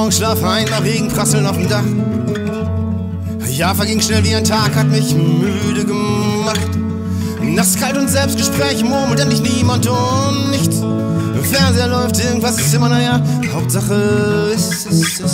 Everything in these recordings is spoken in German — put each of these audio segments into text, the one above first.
Morgenschlaf ein, nach Regen prasseln auf dem Dach. Ja, verging schnell wie ein Tag, hat mich müde gemacht. Nachts kalt und Selbstgespräch, murmelt endlich niemand und nichts. Im Fernseher läuft irgendwas, ist immer, naja, Hauptsache ist.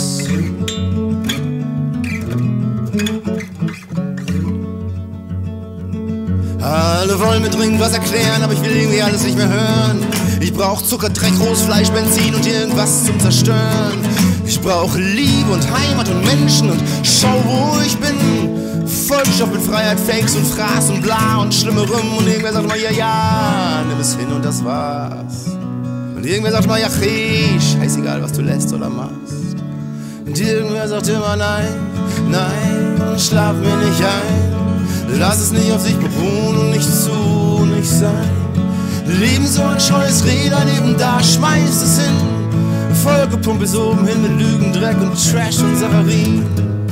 Alle wollen mir dringend was erklären, aber ich will irgendwie alles nicht mehr hören. Ich brauch Zucker, Dreck, rohes Fleisch, Benzin und irgendwas zum Zerstören. Ich brauch Liebe und Heimat und Menschen und schau, wo ich bin. Vollstoff mit Freiheit, Fakes und Fraß und bla und Schlimmerem. Und irgendwer sagt mal, ja, nimm es hin und das war's. Und irgendwer sagt mal, ja, scheißegal, was du lässt oder machst. Und irgendwer sagt immer, nein, schlaf mir nicht ein. Lass es nicht auf sich beruhen und nicht zu, nicht sein. Leben so ein scheues Räder neben da, schmeiß es hin. Vollgepumpt bis oben hin mit Lügen, Dreck und Trash und Saccharin.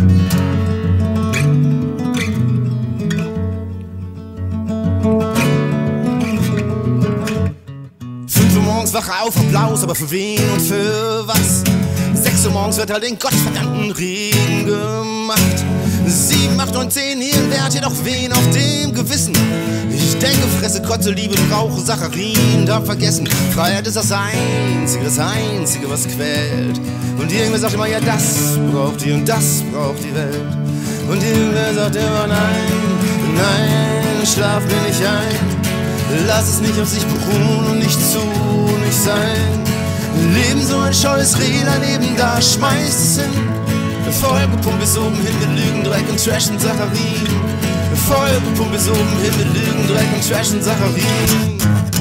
5 Uhr morgens wache auf, Applaus, aber für wen und für was? 6 Uhr morgens wird halt den gottverdammten Regen gemacht. 7, 8, 9, 10, irgendwer hat jedoch wen auf dem Gewissen. Ich denke, fresse, kotze, liebe, brauche Saccharin, darf vergessen. Freiheit ist das Einzige, was quält. Und irgendwer sagt immer, ja, das braucht die und das braucht die Welt. Und irgendwer sagt immer, nein, schlaf mir nicht ein. Lass es nicht auf sich beruhen und nicht zu, nicht sein. Leben so ein scheues Räder neben da, schmeißt es hin. Vollgepumpt bis oben hin mit Lügen, Dreck und Trash und Saccharin. Vollgepumpt bis oben hin mit Lügen, Dreck und Trash und Saccharin.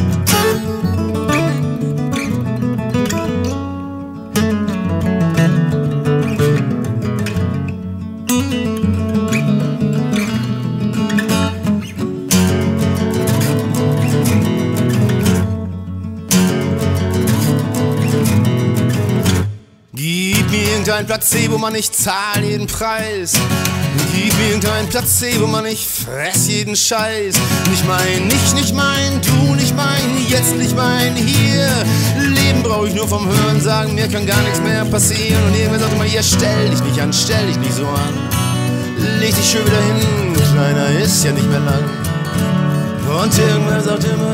Gib mir irgendein Placebo, Mann, ich zahl jeden Preis. Gib mir irgendein Placebo, Mann, ich fress jeden Scheiß. Nicht mein, nicht mein, du nicht mein, jetzt nicht mein, hier. Leben brauch ich nur vom Hören sagen, mir kann gar nichts mehr passieren. Und irgendwer sagt immer, ja, stell dich nicht an, stell dich nicht so an. Leg dich schön wieder hin, kleiner ist ja nicht mehr lang. Und irgendwer sagt immer,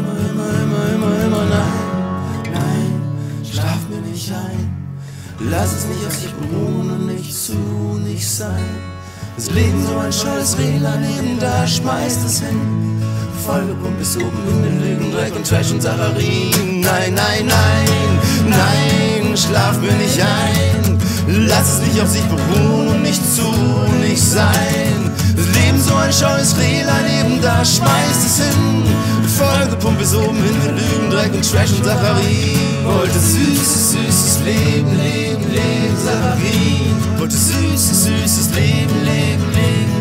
nein, schlaf mir nicht ein. Lass es nicht auf sich beruhen und nicht zu, nicht sein. Das Leben so ein scheues Räder neben da, schmeißt es hin. Vollgepumpt bis oben hin mit Lügen, Dreck und Trash und Saccharin. Nein, schlaf mir nicht ein. Lass es nicht auf sich beruhen und nicht zu, nicht sein. Das Leben so ein scheues Räder neben da, schmeißt es hin. Vollgepumpt bis oben hin mit Lügen, Dreck und Trash und Saccharin. Wollte süßes Leben, Saccharin. Wollte süßes Leben,